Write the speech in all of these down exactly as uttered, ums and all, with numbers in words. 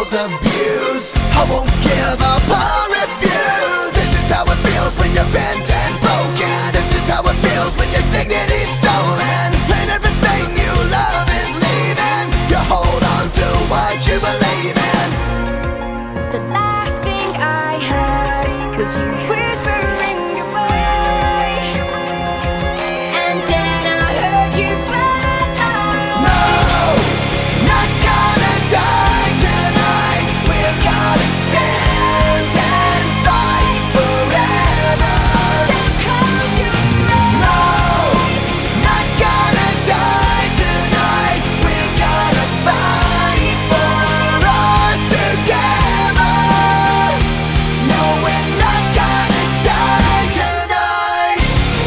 world's abuse. I won't give up or refuse. This is how it feels when you're bent and broken. This is how it feels when your dignity's stolen and everything you love is leaving. You hold on to what you believe in. The last thing I heard was you whispering goodbye, and then I heard you fly. No, not gonna die tonight. We're gonna stand and fight forever. Don't close your No, eyes. not gonna die tonight. We're gonna fight for us together. No, we're not gonna die tonight.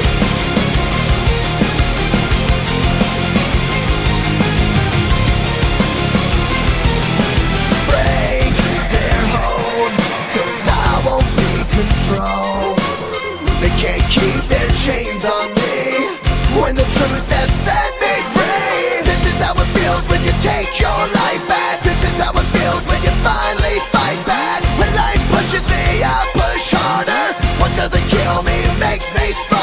Break their hold, 'cause I won't be controlled. They can't keep their chains on me when the truth has set me free. This is how it feels when you take your life back. This is how it feels when you finally fight back. When life pushes me, I push harder. What doesn't kill me makes me stronger.